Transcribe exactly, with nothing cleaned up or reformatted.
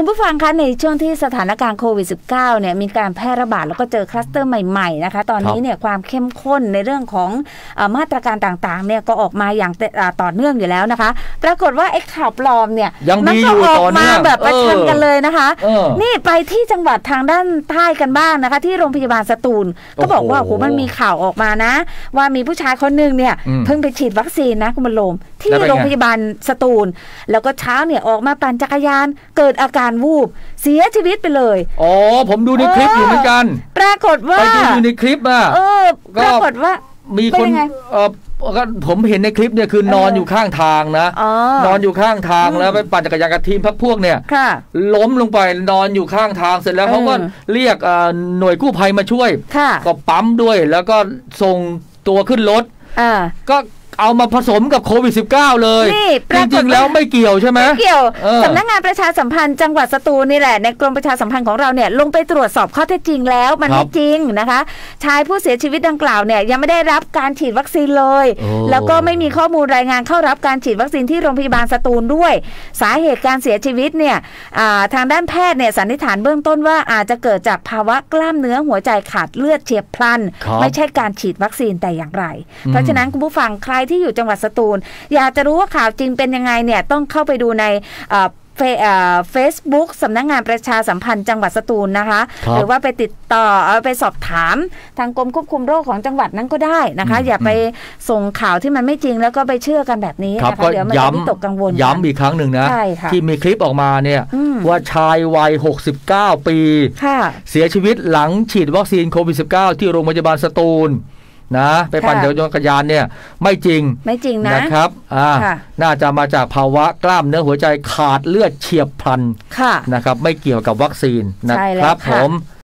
คุณผู้ฟังคะในช่วงที่สถานการณ์โควิด สิบเก้า เนี่ยมีการแพร่ระบาดแล้วก็เจอคลัสเตอร์ใหม่ๆนะคะตอนนี้เนี่ยความเข้มข้นในเรื่องของมาตรการต่างๆเนี่ยก็ออกมาอย่างต่อเนื่องอยู่แล้วนะคะปรากฏว่าไอ้ข่าวปลอมเนี่ยมันก็ออกมาแบบประชันกันเลยนะคะนี่ไปที่จังหวัดทางด้านใต้กันบ้างนะคะที่โรงพยาบาลสตูลก็บอกว่าโหมันมีข่าวออกมานะว่ามีผู้ชายคนนึงเนี่ยเพิ่งไปฉีดวัคซีนนะคุณบรรลมที่โรงพยาบาลสตูลแล้วก็เช้าเนี่ยออกมาปั่นจักรยานเกิดอาการวูบเสียชีวิตไปเลยอ๋อผมดูในคลิปอยู่เหมือนกันปรากฏว่าไปดูอยู่ในคลิปอ่ะเออปรากฏว่ามีคนเออก็ผมเห็นในคลิปเนี่ยคือนอนอยู่ข้างทางนะนอนอยู่ข้างทางแล้วไปปั่นจักรยานกับทีมพักพวกเนี่ยล้มลงไปนอนอยู่ข้างทางเสร็จแล้วเขาก็เรียกหน่วยกู้ภัยมาช่วยก็ปั๊มด้วยแล้วก็ส่งตัวขึ้นรถก็เอามาผสมกับโควิด สิบเก้า เลยจริงๆแล้วไม่เกี่ยวใช่ไหมไม่เกี่ยวสำนักงานประชาสัมพันธ์จังหวัดสตูลนี่แหละในกรมประชาสัมพันธ์ของเราเนี่ยลงไปตรวจสอบข้อเท็จจริงแล้วมันไม่จริงนะคะชายผู้เสียชีวิตดังกล่าวเนี่ยยังไม่ได้รับการฉีดวัคซีนเลยแล้วก็ไม่มีข้อมูลรายงานเข้ารับการฉีดวัคซีนที่โรงพยาบาลสตูลด้วยสาเหตุการเสียชีวิตเนี่ยทางด้านแพทย์เนี่ยสันนิษฐานเบื้องต้นว่าอาจจะเกิดจากภาวะกล้ามเนื้อหัวใจขาดเลือดเฉียบพลันไม่ใช่การฉีดวัคซีนแต่อย่างไรเพราะฉะนั้นคุณผู้ฟังใครที่อยู่จังหวัดสตูลอยากจะรู้ว่าข่าวจริงเป็นยังไงเนี่ยต้องเข้าไปดูในเฟซบุ๊กสำนักงานประชาสัมพันธ์จังหวัดสตูลนะคะหรือว่าไปติดต่อไปสอบถามทางกรมควบคุมโรคของจังหวัดนั้นก็ได้นะคะอย่าไปส่งข่าวที่มันไม่จริงแล้วก็ไปเชื่อกันแบบนี้นะคะเดี๋ยวมันจะวิตกกังวลย้ำอีกครั้งหนึ่งนะที่มีคลิปออกมาเนี่ยว่าชายวัยหกสิบเก้าปีเสียชีวิตหลังฉีดวัคซีนโควิด สิบเก้า ที่โรงพยาบาลสตูลนะไปปั่นจักรยานเนี่ยไม่จริงไม่จริงนะนะครับอ่าน่าจะมาจากภาวะกล้ามเนื้อหัวใจขาดเลือดเฉียบพลันนะครับไม่เกี่ยวกับวัคซีนนะครับผม